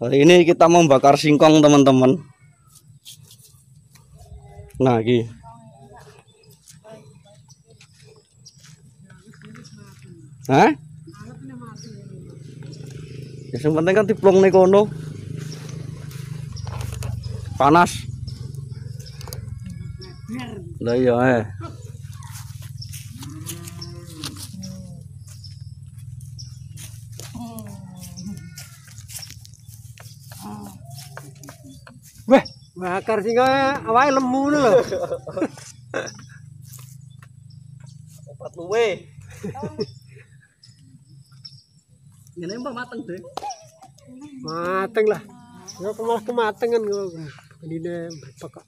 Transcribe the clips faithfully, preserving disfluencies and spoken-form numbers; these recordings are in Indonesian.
Hari ini kita membakar singkong teman-teman. Nah, ini. Hah? Ya, yang penting kan diplong nih kono. Panas. Lah iya eh. Weh, bakar singkongnya awalnya lemu lho. Opat luwe. Ini mbak mateng deh. Mateng lah. Ya kemalah kematengan kok. Ini berpekak.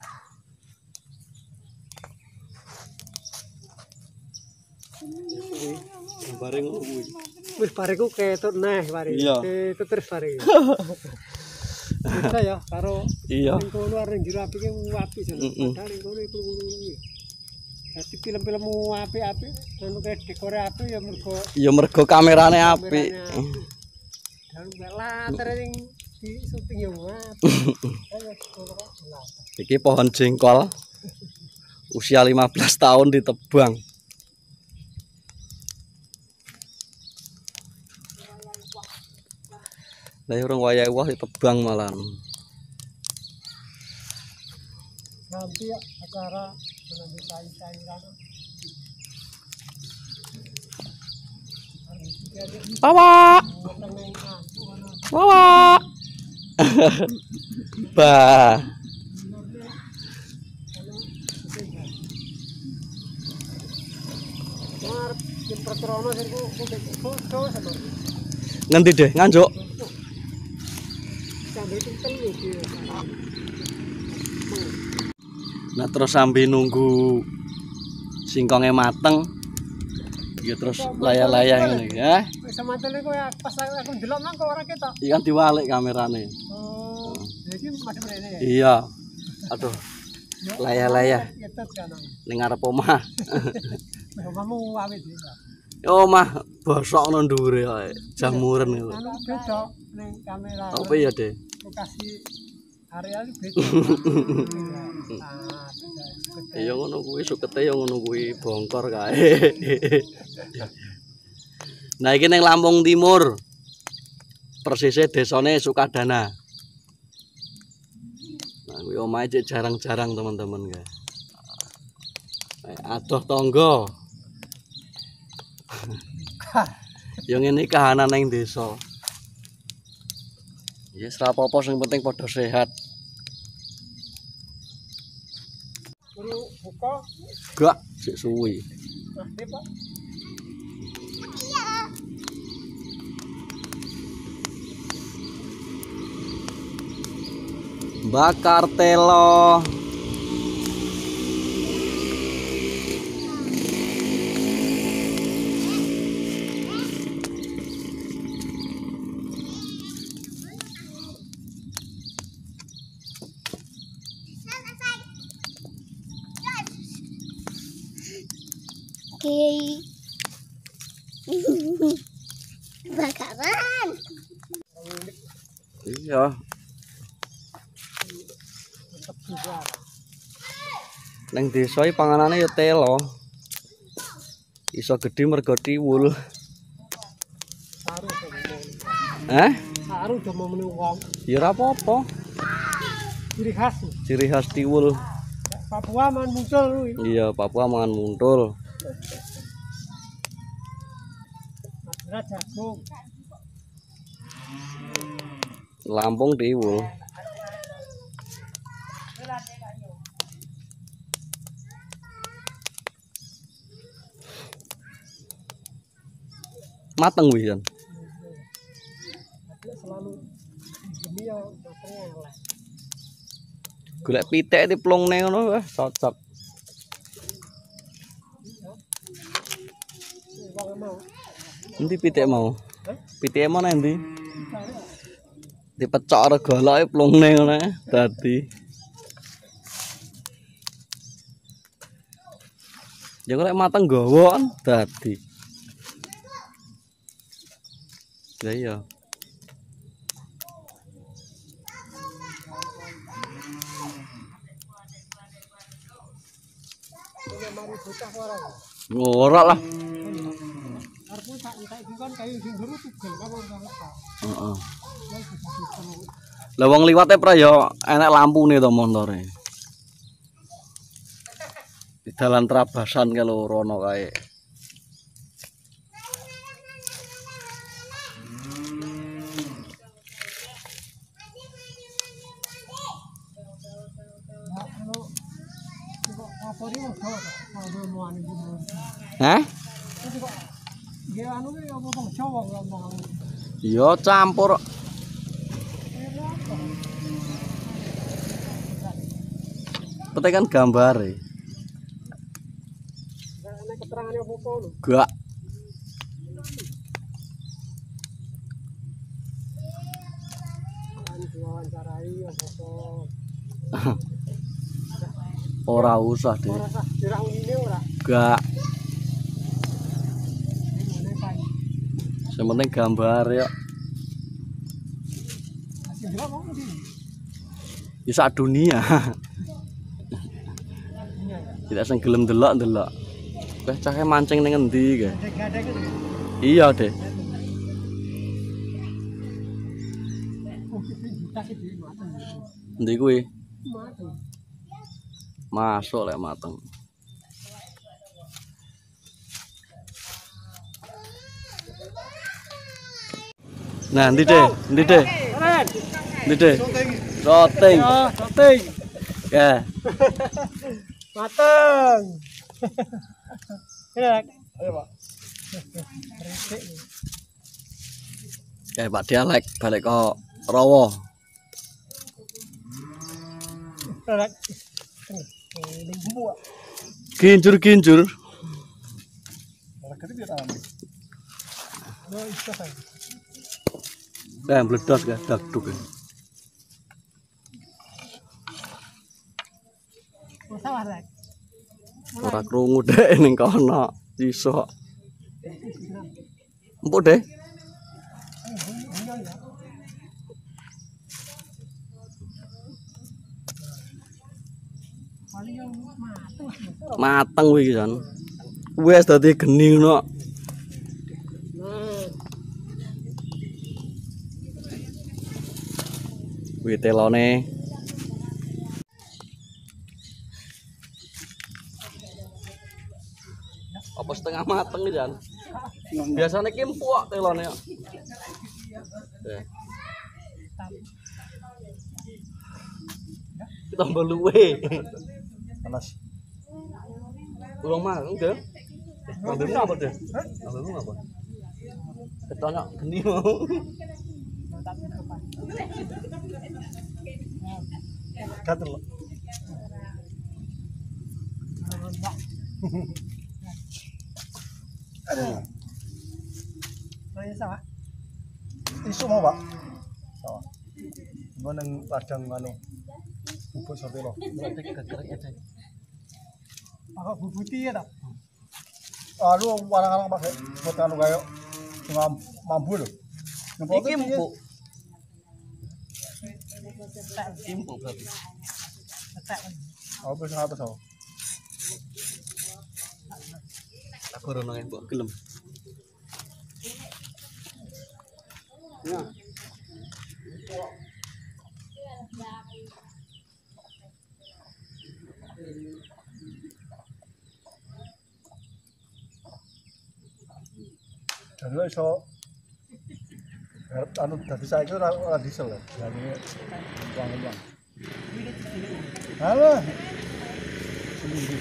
Bareng kuwi. Wis bariku ketut neh bari. Iya. Ketut terus bari. Bisa ya karo Iya. ning kono arep njero apike apik jane. Heeh. Padahal ning kono iku ngono. Dadi film-film apik-apik, anu kae dekore apik ya mergo Ya mergo kamerane apik. dan latar ning di syuting ya apik. Iki pohon jengkol. Usia lima belas tahun ditebang. Lah urung wayahe wah ditebang malan. Nanti ya acara menanti sayur-sayuran. Bawa. Bawa. Bah. Nanti deh nganjuk. Nah terus sambil nunggu singkongnya mateng, ya terus layah-layah ini ya. Wis matene kowe pas aku ndelok nang kok ora ketok. Ikan diwalik kamerane. Oh, iki madhep rene ya. Iya. Aduh. Layah-layah Ketot kan. ning ngarep omah. Omahmu awit iki. Omah bosok nang dhuwure ae. Jamuren itu. Anu beda ning kamera. Apa ya, Dek? Lokasi area iki beda. Ya ngono kuwi sukete ya ngono kuwi bongkor kae. Nah iki ning Lampung Timur. Persisnya desane Sukadana. Nah kuwi omahe cek jarang-jarang teman-teman guys. Adoh tangga. Yang ini kahanan neng desa. Ya yes, apa-apa sing penting padha sehat. Guru buka. Gak sik suwi. Nah, Pak. Bakar telo. Oke. Bakaran. Iya. Neng desa iki panganane ya telo. Iso gedhe mergo tiwul. Saru to. Eh? Saru do menu wong. Ya ora apa-apa. Ciri khas. Ciri khas tiwul. Papua man muncul kuwi. Iya, Papua mangan muntul. Madura jagung. Lampung tiwul. Mateng wih kan. Selalu gini ya matengnya. Golek pitik diplongne ngono wah cocok. Endi pitik mau? Pitike mana endi? Dipecok karo goloke plongne ngono dadi. Ya golek mateng gawa kan dadi. Ya iya. Ini mari bocah ora. Ora lah. Arepmu sak iki kan kayu sing jero tugel kan ora apa. Heeh. Lah wong liwate pra ya enek lampune to montore. Di dalan Trabasan ke lho rono kae. Hah? Yo campur. Petekan gambare. Gak. Ora usah deh. Gak. Yang penting gambar ya. Bisa dunia. Tidak sing gelem delok-delok. Wah, cahe mancing ning endi kae? Iya, Dek. Endi kuwi? Masuk lek mateng. Nah, endi, Dek? Endi, Dek? Endi, Dek? Roting. Roting. Ya. Mateng. Ya, ayo, Pak. Kayak Pak dialek balik ke Rawa. Kinjur-kinjur. Nah, meledos ya, dagduk. Ora krungu dek ning kono, iso. Empuk deh. Mateng kuwi iki, Jan. Wis dadi geni ngono. Kuwi telone. Apa setengah mateng iki, Jan? Biasane ki empuk telone kok. Kita luwe. Panas. Urung mah, enggak. Ngambilmu apa deh? Ngambilmu apa? Ketanya geni mau. Gatel. Aduh. Nanya sama? Isu mau, Pak? Sama. Gua nang ladang anu. Bubuk sote lo. Berarti kekerek aja. Aku bubuti ya, tak? Ah, lu warang-warang pakai buat anu kayak ngam mampu lo. Iki empuk. Empuk berarti. Apa sing atas apa? Aku rono empuk gelem. Ya. Dan lo iso anu dadi saiki ora ora diesel ya. Jadi uang-uang. Halo. Sendiri.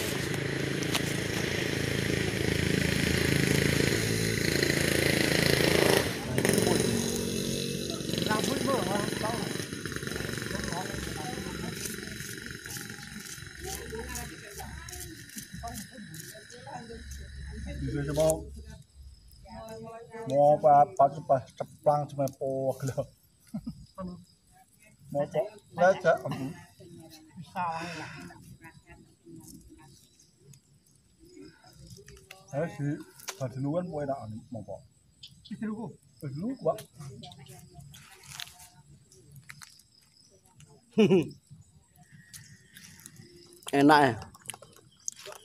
Rambut lo, tahu. Bisa mau mau apa apa coba ceplang cuma po gelo mau po aja salah ya sih tadi luan po enak mau po itu lu itu lu Pak Enak ya.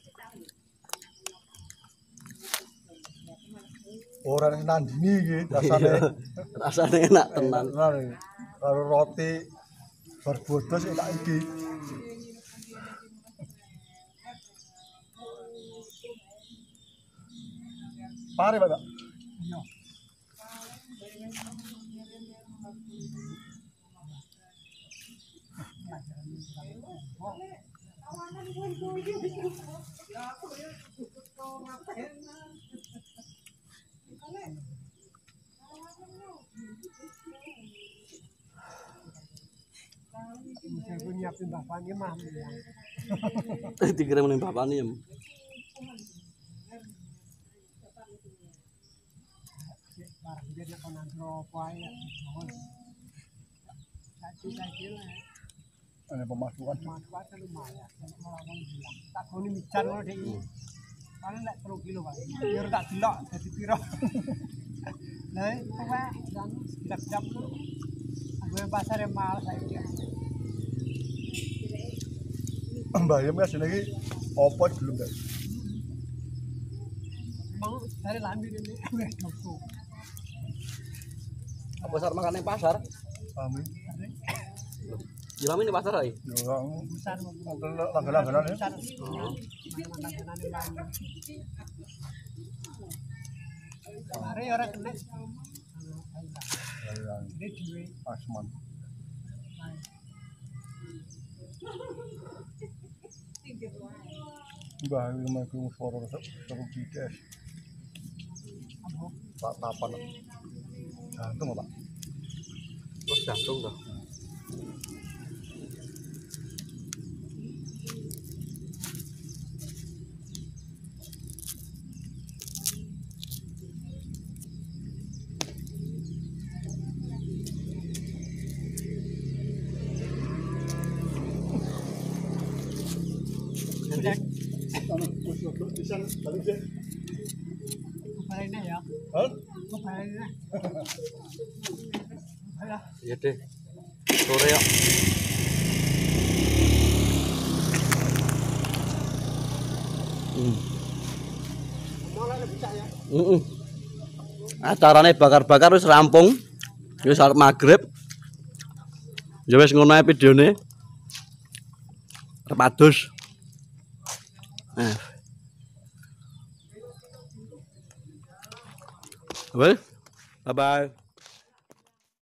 Orang nandini gitu rasanya. Rasanya enak tenan. Kalau roti berbodos enak iki. Pare, Pak. Iya. Saya pun nyiapin bapaknya mah. Dikira menimpa apa nih? Barang dia nak konan ropai ya. Saya lah. Ada pemasukan. Pemasukan lumayan. Orang bilang tak kau ni bicara orang ini. Paling nak terus kilo pak. Biar tak dilok jadi piro. Nah, apa? Dan sedap-sedap tu. Aku yang pasar yang mahal saya dia. Bayam kan sini opo belum guys. Mau dari lambi ini weh nafsu. Apa pasar makan yang pasar? Amin. Jalan ini pasar ay? Orang Besar langganan-langganan ya. besar. Langganan yang banyak. Mari orang kena. Ini diwe. Asman. Bah, ini mah kurang suara seru cites. Pak tapan. Jantung apa? Terus jantung dah. Sudah. Bisa balik deh. Kepalanya ya. Hah? Kepalanya. Alah. Iya deh. Sore ya. Hmm. Malah bisa ya. Heeh. Acarane bakar-bakar wis rampung. Wis arep magrib. Ya wis ngono ae videone. Arep adus. Nah. Well, bye bye.